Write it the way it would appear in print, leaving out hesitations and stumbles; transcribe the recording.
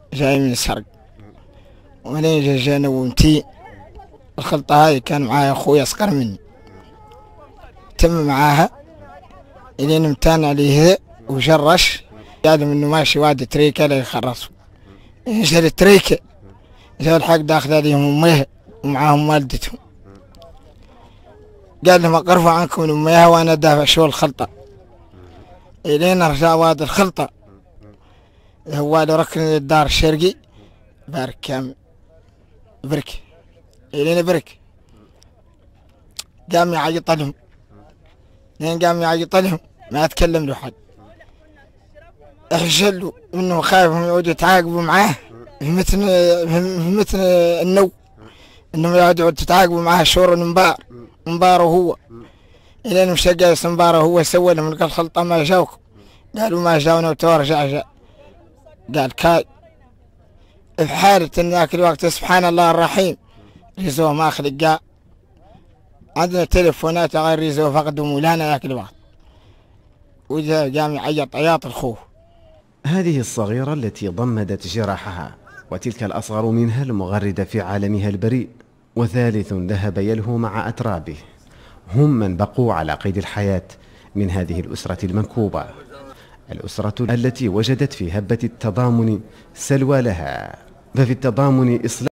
جاي من السرق. ولين جانا ومتي الخلطة هاي كان معايا أخوي أصغر مني، تم معاها إلين امتان عليه وجرش، قال إنه ماشي واد تريكة لا يخرصوا. جا التريكة جا الحق داخل عليهم أميها ومعاهم والدتهم، قال لهم أقرفوا عنكم من أميها وأنا دافع شو الخلطة. إلين رجع واد الخلطة هو ركن الدار الشرقي بارك كامل برك، إلين برك قام يعيط لهم، لين قام يعيط لهم ما أتكلم له حد، اخجلوا انه خايفهم يقعدوا يتعاقبوا معاه في مثل النو، انهم يقعدوا يتعاقبوا معاه شهور مبار وهو الين مشى جالس مبار وهو سوى لهم قال خلطة ما جاوكم، قالوا ما جاونا وتورجع جاء. قال كاي في حالة ان ذاك الوقت سبحان الله الرحيم ريزو ما خلق قال عندنا تليفونات غير ريزو فقدوا مولانا ذاك الوقت، وجا قام يعيط عياط الخوف. هذه الصغيرة التي ضمدت جراحها، وتلك الأصغر منها المغردة في عالمها البريء، وثالث ذهب يلهو مع أترابه، هم من بقوا على قيد الحياة من هذه الأسرة المنكوبة، الأسرة التي وجدت في هبة التضامن سلوى لها. ففي التضامن إصلاح